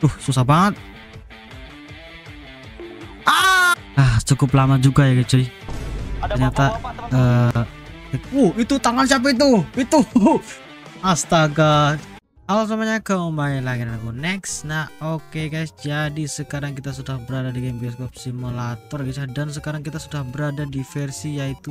Susah banget. Cukup lama juga ya cuy. Ternyata itu tangan siapa itu? Itu. Astaga. Halo semuanya, kembali lagi dengan aku Next. Nah oke guys, jadi sekarang kita sudah berada di game bioskop simulator guys ya. Dan sekarang kita sudah berada di versi yaitu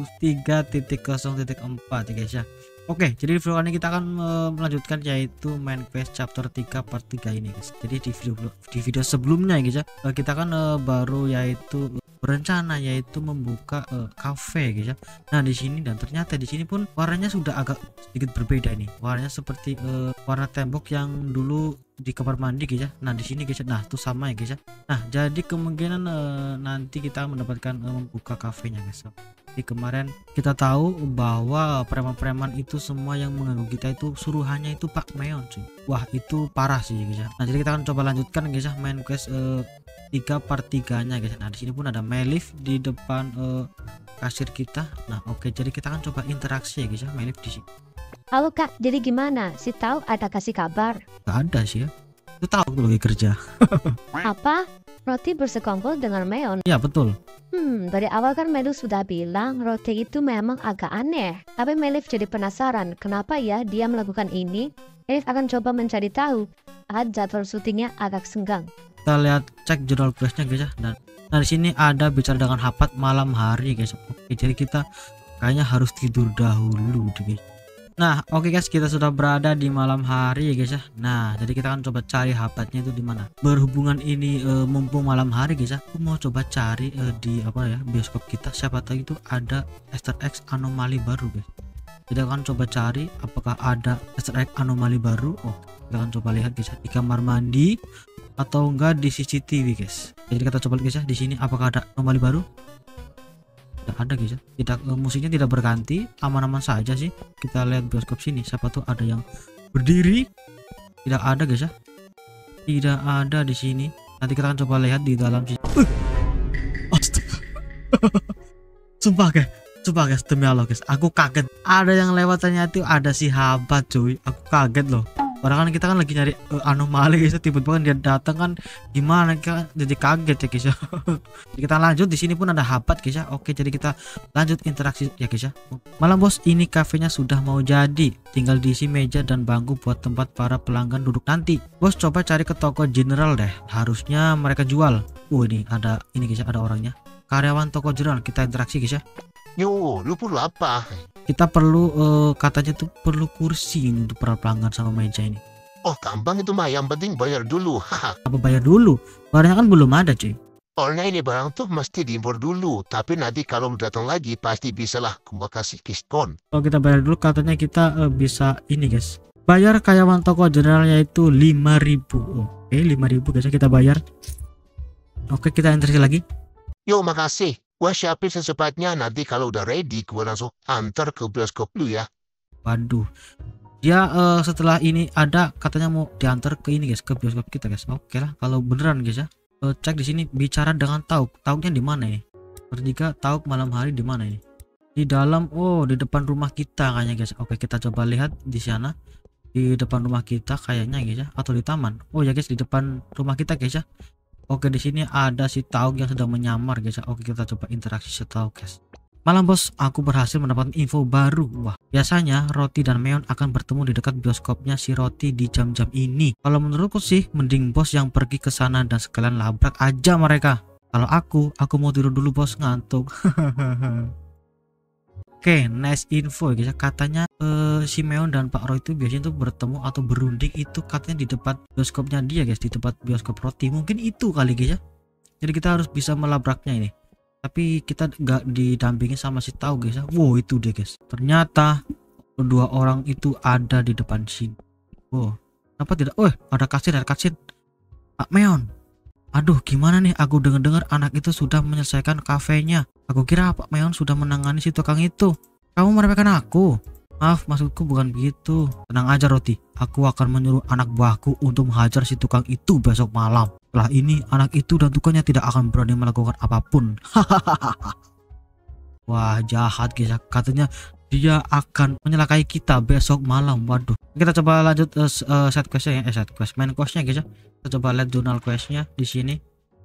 3.0.4 ya guys ya. Oke, jadi di video kali ini kita akan melanjutkan yaitu main quest chapter 3 part 3 ini guys. Jadi di video sebelumnya ya guys ya, kita kan baru yaitu berencana yaitu membuka cafe guys ya. Nah di sini, dan ternyata di sini pun warnanya sudah agak sedikit berbeda nih. Warnanya seperti warna tembok yang dulu di kamar mandi guys ya. Nah di sini guys ya, nah itu sama ya guys ya. Nah jadi kemungkinan nanti kita mendapatkan membuka kafenya guys. Jadi kemarin kita tahu bahwa preman-preman itu semua yang mengganggu kita itu suruhannya itu Pak Meon cuy. Wah itu parah sih guys ya. Nah jadi kita akan coba lanjutkan guys ya main quest 3 part 3 nya guys. Nah di sini pun ada Melif di depan kasir kita. Nah oke, jadi kita akan coba interaksi ya guys ya Melif di sini. Halo Kak, jadi gimana? Si tahu ada kasih kabar? Gak ada sih ya. Itu tahu lagi kerja. Apa? Roti bersekongkol dengan Meon? Ya betul. Dari awal kan Melif sudah bilang Roti itu memang agak aneh. Tapi Melif jadi penasaran kenapa ya dia melakukan ini. Melif akan coba mencari tahu. Jadwal syutingnya agak senggang. Kita lihat cek jadwal questnya guys ya. Nah di sini ada bicara dengan Hapat malam hari guys. Oke, jadi kita kayaknya harus tidur dahulu guys. Nah oke guys, kita sudah berada di malam hari ya guys ya. Nah jadi kita akan coba cari Hapatnya itu di mana. Berhubungan ini mumpung malam hari guys ya, aku mau coba cari di apa ya bioskop kita, siapa tahu itu ada Easter egg anomali baru guys. Jadi akan coba cari apakah ada Easter egg anomali baru. Oh kita akan coba lihat guys ya, di kamar mandi atau enggak di CCTV guys. Jadi kita coba lihat guys ya, di sini apakah ada anomali baru. Tidak ada guys ya, tidak, musiknya tidak berganti, aman-aman saja sih. Kita lihat bioskop sini, siapa tuh ada yang berdiri. Tidak ada guys ya, tidak ada di sini. Nanti kita akan coba lihat di dalam sini. Astaga. Sumpah guys, demi Allah guys, aku kaget. Ada yang lewat, ternyata ada si Habat cuy. Aku kaget loh. Padahal kan kita kan lagi nyari anomali guys, tiba-tiba kan dia datang kan, gimana kan, jadi kaget ya guys ya. Kita lanjut, di sini pun ada Habat guys ya. Oke, jadi kita lanjut interaksi ya guys ya. Malam bos, ini kafenya sudah mau jadi, tinggal diisi meja dan bangku buat tempat para pelanggan duduk nanti. Bos coba cari ke toko general deh, harusnya mereka jual. Ini ada ini guys ya, ada orangnya, karyawan toko general. Kita interaksi guys ya. Yo, lu perlu apa? Kita perlu katanya tuh perlu kursi untuk para pelanggan sama meja ini. Oh gampang itu mah, yang penting bayar dulu. Apa bayar dulu? Barangnya kan belum ada cuy. Soalnya ini barang tuh mesti diimpor dulu, tapi nanti kalau datang lagi pasti bisalah gua kasih diskon. Kalau kita bayar dulu katanya kita bisa ini guys, bayar karyawan toko general yaitu 5.000. Oke 5.000 guys, kita bayar. Oke, kita interaksi lagi. Yo makasih, gua siapin secepatnya, nanti kalau udah ready gua langsung antar ke bioskop lu ya. Waduh, dia setelah ini ada katanya mau diantar ke ini guys, ke bioskop kita guys. Oke lah kalau beneran guys ya. Cek di sini bicara dengan Tauk. Tauknya di mana ini? Bertiga Tauk malam hari di mana ini? Di dalam, oh di depan rumah kita kayaknya guys. Oke, kita coba lihat di sana. Di depan rumah kita kayaknya guys ya, atau di taman. Oh ya guys, di depan rumah kita guys ya. Oke, di sini ada si Tauk yang sedang menyamar guys ya. Oke, kita coba interaksi si Tauk guys. Malam bos, aku berhasil mendapatkan info baru. Wah, biasanya Roti dan Meon akan bertemu di dekat bioskopnya si Roti di jam-jam ini. Kalau menurutku sih, mending bos yang pergi ke sana dan sekalian labrak aja mereka. Kalau aku mau tidur dulu bos, ngantuk. Oke, nice info ya guys ya. Katanya si Meon dan Pak Roy itu biasanya tuh bertemu atau berunding itu katanya di depan bioskopnya dia guys, di tempat bioskop Roti. Mungkin itu kali guys ya. Jadi kita harus bisa melabraknya ini. Tapi kita nggak didampingi sama si Tahu guys ya. Wow itu deh guys, ternyata kedua orang itu ada di depan sini. Wow, apa tidak? Ada kasir, Pak Meon. Aduh gimana nih, aku dengar anak itu sudah menyelesaikan kafenya. Aku kira Pak Meon sudah menangani si tukang itu. Kamu meremehkan aku? Maaf, maksudku bukan begitu. Tenang aja Roti, aku akan menyuruh anak buahku untuk menghajar si tukang itu besok malam. Setelah ini anak itu dan tukangnya tidak akan berani melakukan apapun. Wah jahat guys, katanya dia akan menyelakai kita besok malam. Waduh, kita coba lanjut set questnya ya, main questnya guys ya. Kita coba lihat jurnal questnya di sini.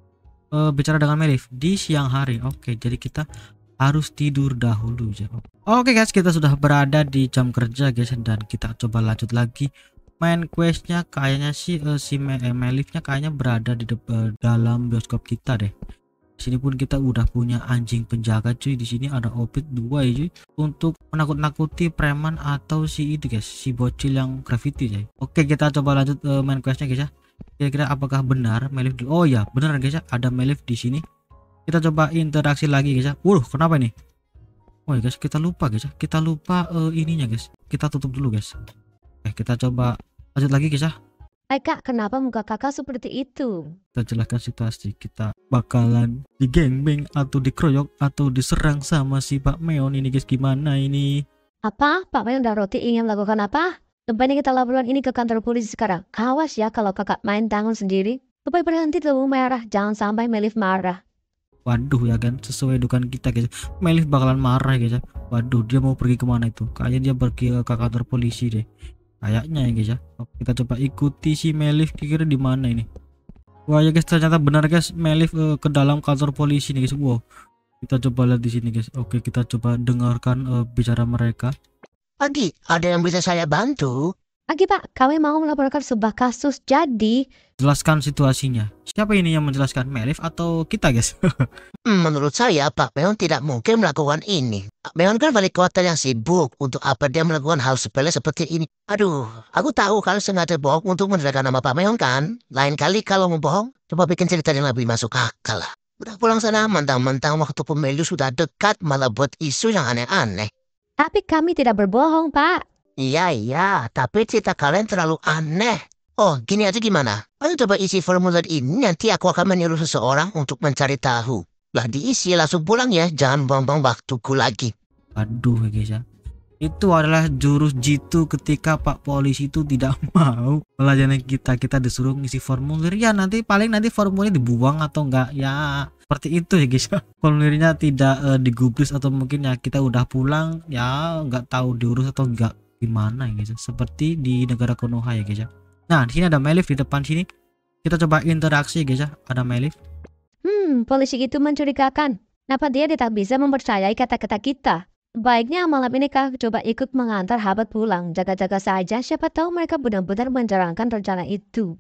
Bicara dengan Melif di siang hari. Oke, jadi kita harus tidur dahulu ya. Oke guys, kita sudah berada di jam kerja guys, dan kita coba lanjut lagi main questnya. Kayaknya sih si Melifnya kayaknya berada di dalam bioskop kita deh. Sini pun kita udah punya anjing penjaga cuy. Di sini ada opit 2 ya cuy, untuk menakut-nakuti preman atau si itu guys, si bocil yang graffiti cuy. Oke, kita coba lanjut main questnya guys ya. Kira-kira apakah benar Melif oh ya benar guys ya, ada Melif di sini. Kita coba interaksi lagi guys ya. Kenapa ini? Oh ya guys, kita lupa guys ya. Kita lupa ininya guys. Kita tutup dulu guys. Kita coba lanjut lagi guys ya. Hai kak, kenapa muka kakak seperti itu? Kita jelaskan situasi. Kita bakalan digengbeng atau dikeroyok atau diserang sama si Pak Meon ini guys. Gimana ini? Apa? Pak Meon dan Roti ingin melakukan apa? Sebaiknya kita laporan ini ke kantor polisi sekarang. Awas ya kalau kakak main tangan sendiri. Supaya berhenti lampu merah. Jangan sampai Melif marah. Waduh ya kan, sesuai dugaan kita guys. Melif bakalan marah guys ya. Waduh, dia mau pergi kemana itu? Kayaknya dia pergi ke kantor polisi deh. Kayaknya ya guys ya. Oke, kita coba ikuti si Melif, kira-kira di mana ini. Wah ya guys, ternyata benar guys, Melif ke dalam kantor polisi nih guys. Wow, kita coba lihat di sini guys. Oke, kita coba dengarkan bicara mereka. Adi, ada yang bisa saya bantu? Agi pak, kami mau melaporkan sebuah kasus. Jadi Jelaskan situasinya. Siapa ini yang menjelaskan, Melif atau kita guys? Menurut saya, Pak Meon tidak mungkin melakukan ini. Pak Meon kan wali kota yang sibuk. Untuk apa dia melakukan hal sepele seperti ini? Aduh, aku tahu kalian sengaja bohong untuk menjelekan nama Pak Meon kan? Lain kali kalau mau bohong, coba bikin cerita yang lebih masuk akal lah. Udah pulang sana, mentang-mentang waktu pemilu sudah dekat, malah buat isu yang aneh-aneh. tapi kami tidak berbohong pak. Iya, tapi cerita kalian terlalu aneh. Oh, gini aja gimana? Ayo coba isi formulir ini, nanti aku akan menyuruh seseorang untuk mencari tahu. Lah diisi, langsung pulang ya, jangan buang-buang waktuku lagi. Aduh guys ya. Itu adalah jurus jitu ketika Pak Polisi itu tidak mau melayani kita. Kita disuruh ngisi formulir. Ya nanti formulir dibuang atau enggak. Ya seperti itu ya guys ya. Formulirnya tidak digubris atau mungkin ya kita udah pulang. Ya nggak tahu diurus atau enggak gimana ya guys ya. Seperti di negara Konoha ya guys ya. Nah di sini ada Melif di depan sini. Kita coba interaksi guys ya. Ada Melif. Polisi itu mencurigakan. Kenapa dia tidak bisa mempercayai kata-kata kita? Baiknya malam ini kak coba ikut mengantar Habat pulang. Jaga-jaga saja, siapa tahu mereka benar-benar menjalankan rencana itu.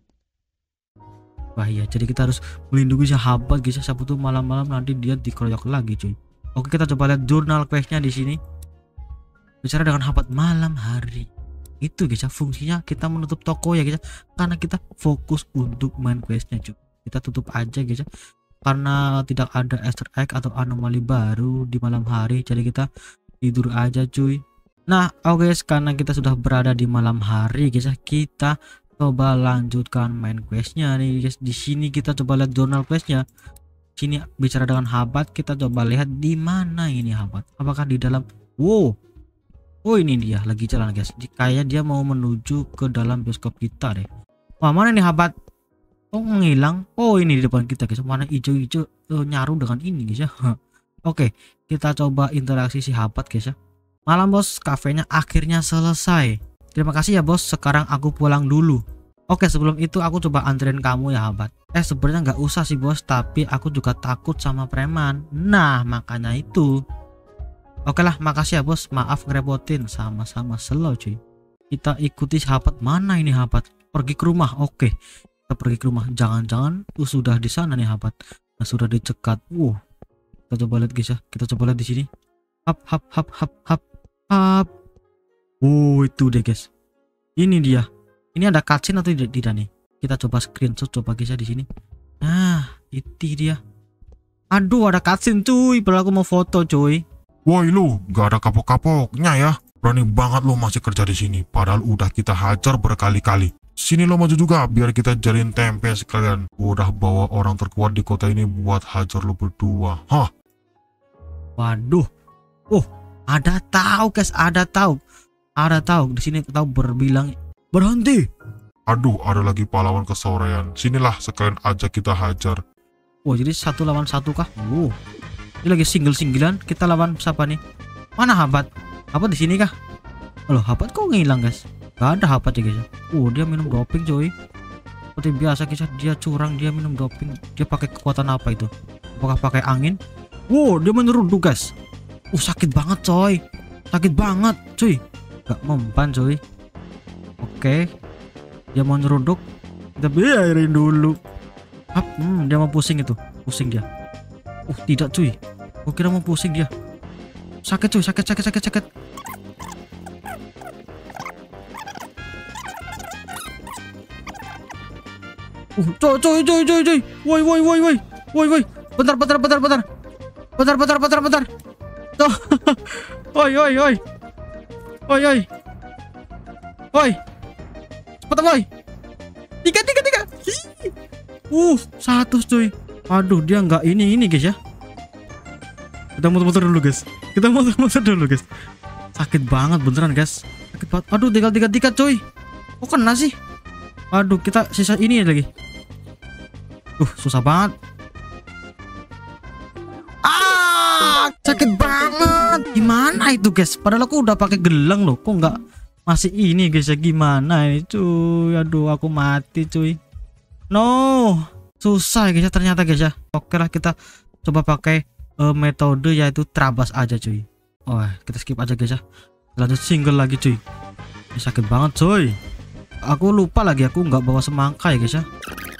Wah iya, jadi kita harus melindungi sahabat guys ya. Siapa tuh malam-malam nanti dia dikeroyok lagi cuy. Oke, kita coba lihat jurnal questnya di sini. Bicara dengan Habat malam hari. Itu guys ya, fungsinya kita menutup toko ya guys ya. Karena kita fokus untuk main questnya cuy. Kita tutup aja guys ya. Karena tidak ada Easter egg atau anomali baru di malam hari, jadi kita tidur aja cuy. Nah oke guys, karena kita sudah berada di malam hari guys ya, kita coba lanjutkan main questnya nih guys. Di sini kita coba lihat jurnal questnya. Sini bicara dengan Habat, kita coba lihat di mana ini Habat. Apakah di dalam? Wow, oh ini dia lagi jalan guys. Kayaknya dia mau menuju ke dalam bioskop kita deh. Wah mana nih Habat? Oh menghilang. Oh ini di depan kita guys, warna hijau-hijau nyaru dengan ini guys ya. Oke, kita coba interaksi si Habat guys ya. Malam bos, kafenya akhirnya selesai. Terima kasih ya bos, sekarang aku pulang dulu. Oke, sebelum itu aku coba anterin kamu ya Habat. Sebenarnya nggak usah sih bos, tapi aku juga takut sama preman. Nah makanya itu. Oke lah, makasih ya bos, maaf ngerepotin. Sama-sama, slow cuy. Kita ikuti Habat. Mana ini Habat? Pergi ke rumah. Oke, kita pergi ke rumah. Jangan-jangan sudah di sana nih Habat. Nah, sudah dicegat. Kita coba lihat guys ya. Kita coba lihat di sini. Hap. Itu deh guys. Ini dia. Ini ada cutscene atau tidak nih? Kita coba screenshot coba guys ya di sini. Nah, itu dia. Aduh, ada cutscene cuy. Padahal aku mau foto cuy. Woi lu, gak ada kapok-kapoknya ya. Berani banget lo masih kerja di sini. Padahal udah kita hajar berkali-kali. Sini lo maju juga biar kita jalin tempe sekalian. Udah bawa orang terkuat di kota ini buat hajar lo berdua. Hah? Waduh. Ada tahu guys, ada tahu. Di sini tahu berbilang berhenti. Aduh, ada lagi pahlawan kesorean. Sinilah sekalian aja kita hajar. Jadi 1 lawan 1 kah? Ini lagi single-singlean. Kita lawan siapa nih? Mana Habat? Habat di sini kah? Loh, Habat kok ngilang guys? Gak ada Habat ya guys. Dia minum doping coy. Seperti biasa guys ya, dia curang, dia minum doping. Dia pakai kekuatan apa itu? Apakah pakai angin? Wow, dia menyeruduk guys. Sakit banget coy. Sakit banget cuy. Gak mempan coy. Oke. Dia mau nyeruduk. Kita biarin dulu. Dia mau pusing itu. Pusing dia. Tidak cuy. Gue kira mau pusing dia. Sakit cuy, sakit. Coy. Woi. Bentar. Tuh. Woi. Cepetan woi. Tiga. Satu cuy. Aduh, dia nggak ini guys ya. Kita muter-muter dulu guys. Sakit banget beneran guys. Sakit banget. Aduh, tinggal tiga cuy. Kok kena sih? Aduh, kita sisa ini lagi. Susah banget. Sakit banget. Gimana itu guys? Padahal aku udah pakai gelang loh. Kok nggak masih ini guys ya? Gimana ini cuy? Aduh, aku mati cuy. No, susah guys ya ternyata guys ya. Oke lah, kita coba pakai metode yaitu terabas aja cuy. Kita skip aja guys ya. Lanjut single lagi cuy. Ini sakit banget cuy. Aku lupa lagi, aku nggak bawa semangka ya guys ya.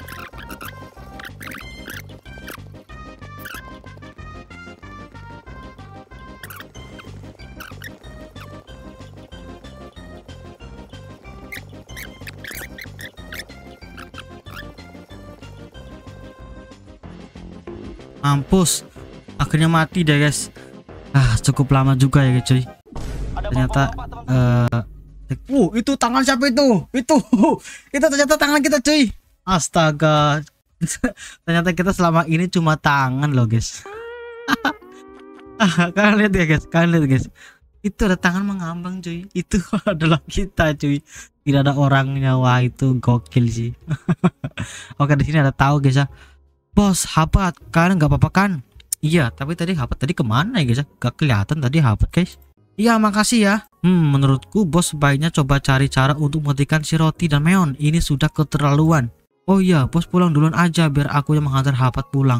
Mampus, akhirnya mati deh guys. Cukup lama juga ya guys cuy. Ternyata itu tangan siapa itu? Itu ternyata tangan kita cuy. Astaga. Ternyata kita selama ini cuma tangan loh guys. Kalian lihat ya guys. Itu ada tangan mengambang cuy. Itu adalah kita cuy. Tidak ada orangnya. Wah, itu gokil sih. Oke, di sini ada tahu guys ya. Bos, Habat, kalian nggak apa-apa kan? Iya, tapi tadi Habat tadi kemana ya guys ya? Gak kelihatan tadi Habat guys. Iya, makasih ya. Menurutku bos sebaiknya coba cari cara untuk menghentikan si Roti dan Meon. Ini sudah keterlaluan. Oh iya, bos pulang duluan aja biar aku yang menghantar Habat pulang.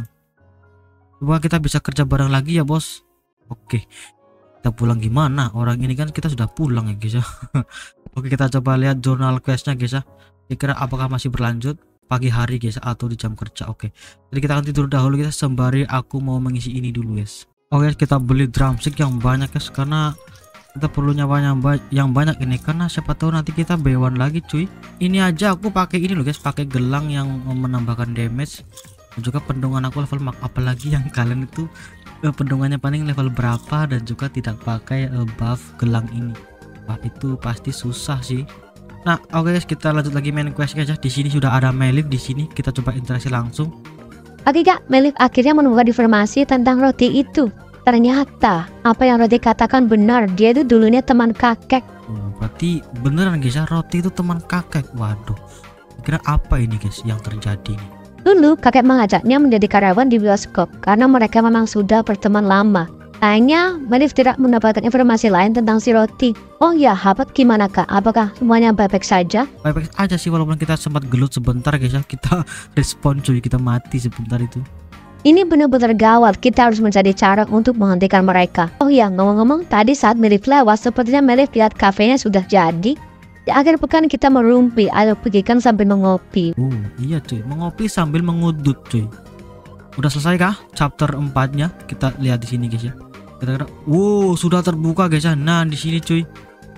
Coba kita bisa kerja bareng lagi ya bos. Oke, kita pulang gimana? Orang ini kan kita sudah pulang ya guys ya. Oke, kita coba lihat jurnal questnya guys ya. Kira-kira apakah masih berlanjut pagi hari guys atau di jam kerja. Oke, jadi kita akan tidur dahulu guys sembari aku mau mengisi ini dulu guys. Oke, kita beli drumstick yang banyak guys karena kita perlu nyawa yang banyak ini, karena siapa tahu nanti kita B1 lagi cuy. Ini aja aku pakai ini loh guys, pakai gelang yang menambahkan damage dan juga pendungan aku level max. Apalagi yang kalian itu pendungannya paling level berapa dan juga tidak pakai buff gelang ini. Wah, itu pasti susah sih. Nah, oke guys, kita lanjut lagi main quest guys ya. Di sini sudah ada Melif di sini. Kita coba interaksi langsung. Oke kak, Melif akhirnya menemukan informasi tentang Roti itu. Ternyata apa yang Roti katakan benar. Dia itu dulunya teman kakek. Berarti beneran guys ya, Roti itu teman kakek. Waduh, kira apa ini guys yang terjadi nih? Dulu kakek mengajaknya menjadi karyawan di bioskop karena mereka memang sudah berteman lama. Sayangnya, Melif tidak mendapatkan informasi lain tentang si Roti. Oh ya, Habat gimana kak? Apakah semuanya baik-baik saja? Baik-baik aja sih, walaupun kita sempat gelut sebentar guys ya. Kita respon cuy, kita mati sebentar itu. Ini benar-benar gawat, kita harus mencari cara untuk menghentikan mereka. Oh ya, ngomong-ngomong, tadi saat Melif lewat, sepertinya Melif lihat kafenya sudah jadi. Di akhir pekan kita merumpi atau pergikan sambil mengopi. Iya cuy, mengopi sambil mengudut cuy. Udah selesai kah chapter 4-nya? Kita lihat di sini guys ya. Kira-kira, sudah terbuka guys ya. Nah, di sini cuy.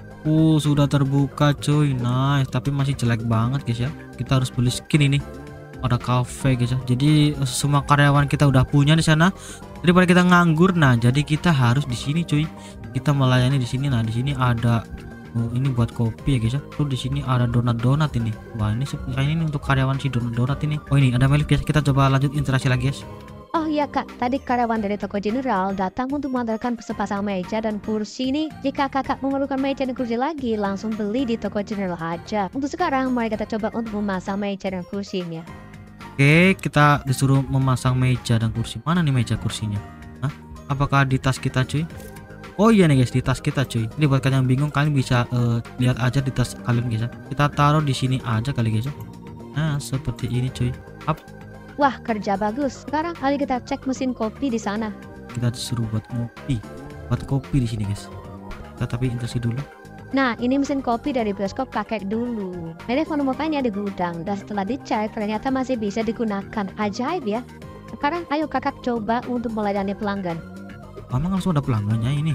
Sudah terbuka cuy. Nice, tapi masih jelek banget guys ya. Kita harus beli skin ini. Ada cafe guys ya. Jadi semua karyawan kita udah punya di sana. Daripada kita nganggur, nah jadi kita harus di sini cuy. Kita melayani di sini. Nah, di sini ada ini buat kopi ya guys ya. Terus di sini ada donat ini. Wah, ini kayaknya ini untuk karyawan si donat ini. Oh, ini ada Melif guys. Kita coba lanjut interaksi lagi guys. Oh iya kak, tadi karyawan dari toko general datang untuk mengantarkan sepasang meja dan kursi ini. Jika kakak memerlukan meja dan kursi lagi, langsung beli di toko general aja. Untuk sekarang, mari kita coba untuk memasang meja dan kursinya. Oke, kita disuruh memasang meja dan kursi. Mana nih meja kursinya? Hah? Apakah di tas kita cuy? Oh iya nih guys, di tas kita cuy. Ini buat kalian yang bingung, kalian bisa lihat aja di tas kalian guys ya. Kita taruh di sini aja kali guys ya. Nah seperti ini cuy. Wah, kerja bagus. Sekarang ayo kita cek mesin kopi di sana. Kita disuruh buat kopi di sini guys. Kita tapi interaksi dulu. Nah, ini mesin kopi dari bioskop kakek dulu. Melif menemukannya di gudang dan setelah dicek ternyata masih bisa digunakan. Ajaib ya. Sekarang ayo kakak coba untuk melayani pelanggan. Emang langsung ada pelanggannya ini.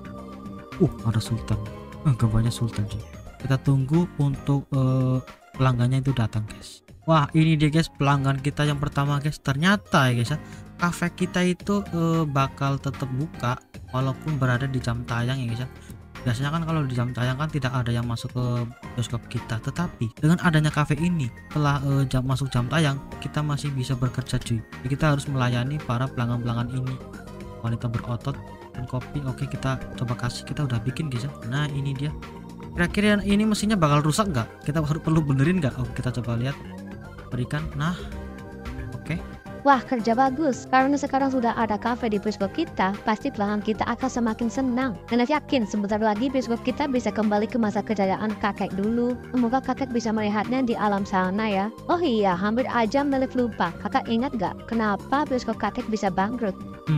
Ada Sultan. Gambarnya Sultan cuy. Kita tunggu untuk pelanggannya itu datang guys. Wah ini dia guys pelanggan kita yang pertama guys. Ternyata ya guys ya, kafe kita itu bakal tetap buka walaupun berada di jam tayang ya guys ya. Biasanya kan kalau di jam tayang kan tidak ada yang masuk ke bioskop kita, tetapi dengan adanya kafe ini setelah masuk jam tayang kita masih bisa bekerja cuy. Jadi kita harus melayani para pelanggan-pelanggan ini. Wanita berotot dan kopi. Oke kita coba kasih, kita udah bikin guys ya. Nah ini dia. Kira-kira ini mesinnya bakal rusak nggak? Kita perlu benerin nggak? Oke kita coba lihat. Berikan. Nah oke. Wah, kerja bagus. Karena sekarang sudah ada kafe di bioskop kita, pasti pelanggan kita akan semakin senang. Dan aku yakin sebentar lagi bioskop kita bisa kembali ke masa kejayaan kakek dulu. Semoga kakek bisa melihatnya di alam sana ya. Oh iya, hampir aja Melif lupa. Kakak ingat gak kenapa bioskop kakek bisa bangkrut?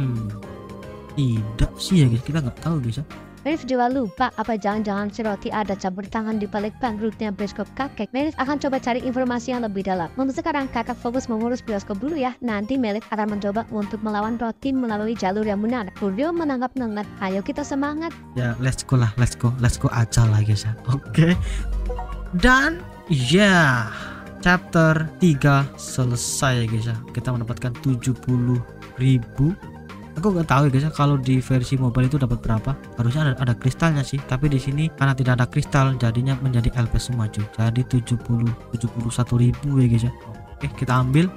Tidak sih ya guys, kita nggak tahu guys ya. Melif juga lupa apa jangan-jangan si Roti ada campur tangan di balik bangkrutnya bioskop kakek. Melif akan coba cari informasi yang lebih dalam. Untuk sekarang kakak fokus mengurus bioskop dulu ya. Nanti Melif akan mencoba untuk melawan Roti melalui jalur yang benar. Kuryo menangkap nengat. Ayo kita semangat. Ya let's go aja lah guys ya. Oke. Dan ya chapter 3 selesai ya guys ya. Kita mendapatkan 70.000. Aku nggak tahu ya guys ya, kalau di versi mobile itu dapat berapa. Harusnya ada kristalnya sih, tapi di sini karena tidak ada kristal jadinya menjadi LP semua cuy. Jadi 71.000 ya guys ya. Oke kita ambil.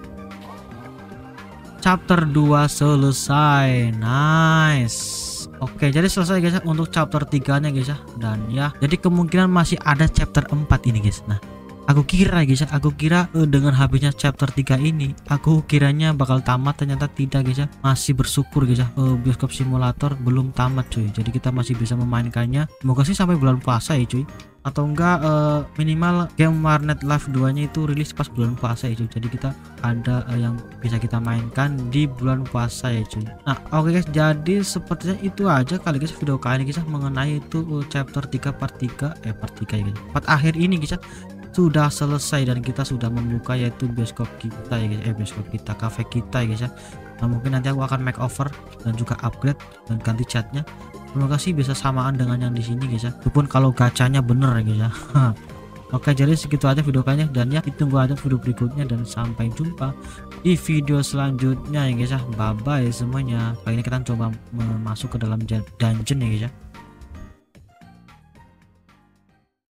Chapter 2 selesai. Nice. Oke jadi selesai guys ya untuk chapter 3 nya guys ya. Dan ya jadi kemungkinan masih ada chapter 4 ini guys. Nah aku kira guys ya, dengan habisnya chapter 3 ini aku kiranya bakal tamat, ternyata tidak guys ya. Masih bersyukur guys ya, bioskop simulator belum tamat cuy. Jadi kita masih bisa memainkannya. Semoga sih sampai bulan puasa ya cuy. Atau enggak minimal game Warnet Live 2 nya itu rilis pas bulan puasa ya cuy. Jadi kita ada yang bisa kita mainkan di bulan puasa ya cuy. Nah oke guys, jadi sepertinya itu aja kali guys video kali ini guys ya, mengenai itu chapter 3 part 3 ya guys. Part akhir ini guys ya sudah selesai dan kita sudah membuka yaitu bioskop kita ya guys, bioskop kita, cafe kita ya guys ya. Nah mungkin nanti aku akan makeover dan juga upgrade dan ganti catnya. Semoga sih bisa samaan dengan yang di sini guys ya. Walaupun kalau gacanya bener ya guys ya. Oke jadi segitu aja video kalian dan ya ditunggu aja video berikutnya dan sampai jumpa di video selanjutnya ya guys ya. Bye bye semuanya. Kali ini kita coba masuk ke dalam dungeon ya guys ya.